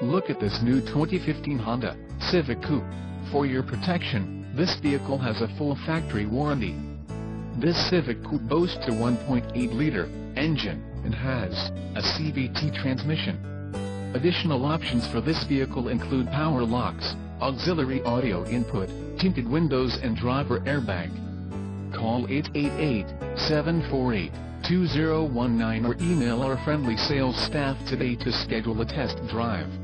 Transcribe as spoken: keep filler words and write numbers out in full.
Look at this new twenty fifteen Honda Civic Coupe. For your protection, this vehicle has a full factory warranty. This Civic Coupe boasts a one point eight liter engine and has a C V T transmission. Additional options for this vehicle include power locks, auxiliary audio input, tinted windows and driver airbag. Call eight eight eight, seven four eight, two zero one nine or email our friendly sales staff today to schedule a test drive.